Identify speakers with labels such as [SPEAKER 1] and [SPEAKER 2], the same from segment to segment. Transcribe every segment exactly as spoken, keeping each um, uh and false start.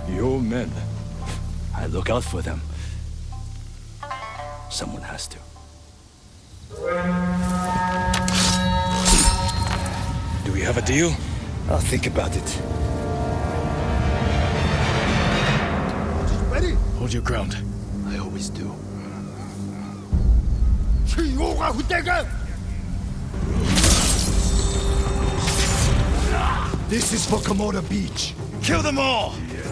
[SPEAKER 1] Your men. I look out for them. Someone has to.
[SPEAKER 2] Do we have a deal?
[SPEAKER 1] I'll think about it.
[SPEAKER 3] Ready?
[SPEAKER 2] Hold your ground.
[SPEAKER 1] I always do.
[SPEAKER 3] This is for Komoda Beach.
[SPEAKER 2] Kill them all!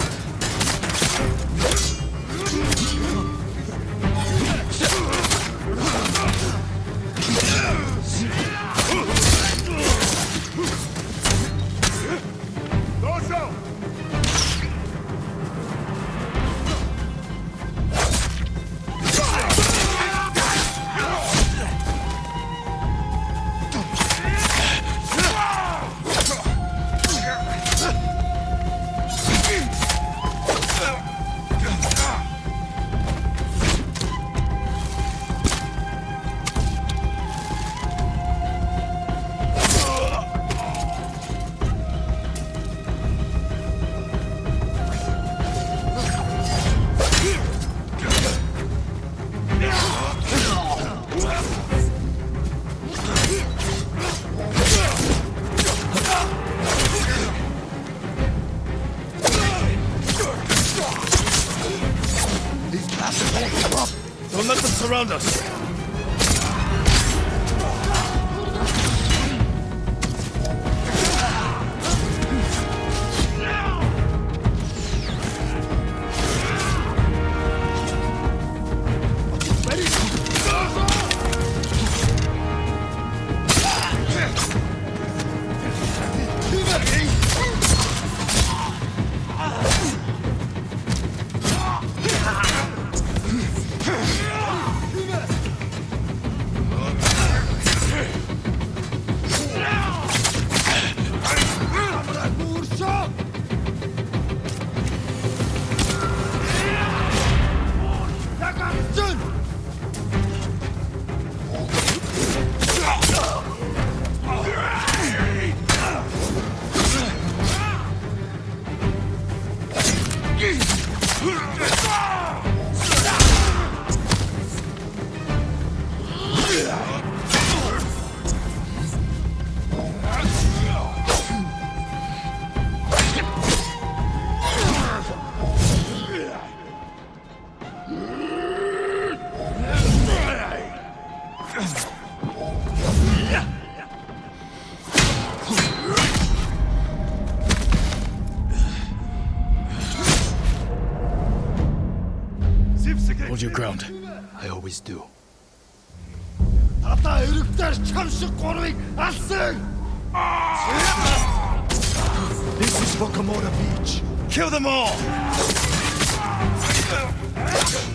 [SPEAKER 2] Don't let them surround us! Hold your ground.
[SPEAKER 1] I always do.
[SPEAKER 3] This is for Komoda Beach.
[SPEAKER 2] Kill them all!